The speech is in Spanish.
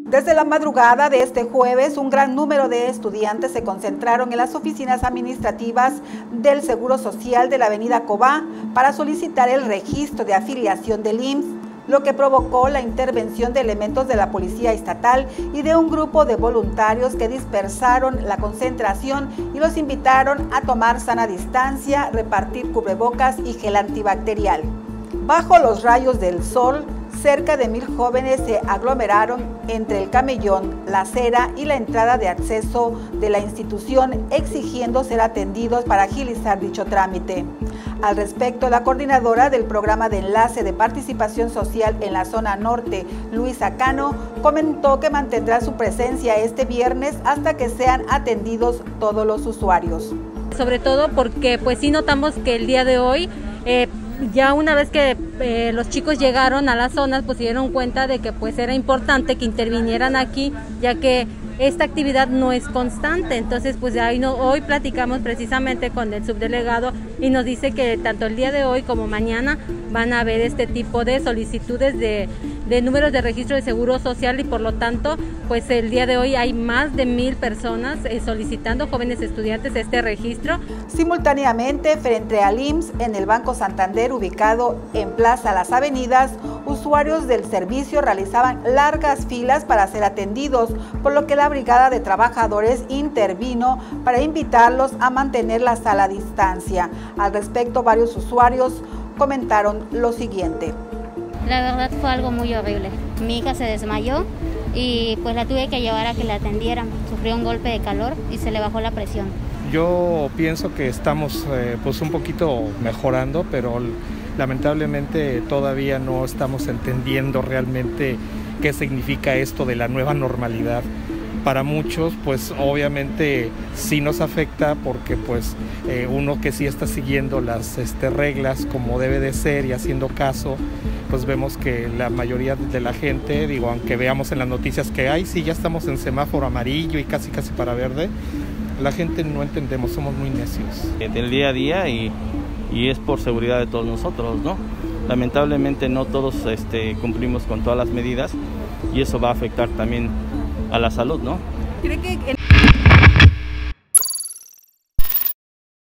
Desde la madrugada de este jueves, un gran número de estudiantes se concentraron en las oficinas administrativas del Seguro Social de la avenida Cobá para solicitar el registro de afiliación del IMSS, lo que provocó la intervención de elementos de la Policía Estatal y de un grupo de voluntarios que dispersaron la concentración y los invitaron a tomar sana distancia, repartir cubrebocas y gel antibacterial. Bajo los rayos del sol, cerca de 1000 jóvenes se aglomeraron entre el camellón, la acera y la entrada de acceso de la institución, exigiendo ser atendidos para agilizar dicho trámite. Al respecto, la coordinadora del programa de enlace de participación social en la zona norte, Luisa Cano, comentó que mantendrá su presencia este viernes hasta que sean atendidos todos los usuarios. Sobre todo porque pues sí notamos que el día de hoy ya una vez que los chicos llegaron a las zonas, pues se dieron cuenta de que pues era importante que intervinieran aquí, ya que esta actividad no es constante. Entonces pues hoy platicamos precisamente con el subdelegado y nos dice que tanto el día de hoy como mañana van a haber este tipo de solicitudes de números de registro de seguro social, y por lo tanto pues el día de hoy hay más de 1000 personas solicitando, jóvenes estudiantes, este registro. Simultáneamente, frente al IMSS, en el Banco Santander, ubicado en Plaza Las Avenidas, usuarios del servicio realizaban largas filas para ser atendidos, por lo que la Brigada de Trabajadores intervino para invitarlos a mantener la sana distancia. Al respecto, varios usuarios comentaron lo siguiente. La verdad fue algo muy horrible. Mi hija se desmayó y pues la tuve que llevar a que la atendieran. Sufrió un golpe de calor y se le bajó la presión. Yo pienso que estamos pues un poquito mejorando, pero lamentablemente todavía no estamos entendiendo realmente qué significa esto de la nueva normalidad. Para muchos pues obviamente sí nos afecta, porque pues uno que sí está siguiendo las reglas como debe de ser y haciendo caso, pues vemos que la mayoría de la gente, aunque veamos en las noticias que sí, ya estamos en semáforo amarillo y casi para verde, la gente no entendemos, somos muy necios. Del día a día y es por seguridad de todos nosotros, ¿no? Lamentablemente no todos cumplimos con todas las medidas y eso va a afectar también a la salud, ¿no? ¿Cree que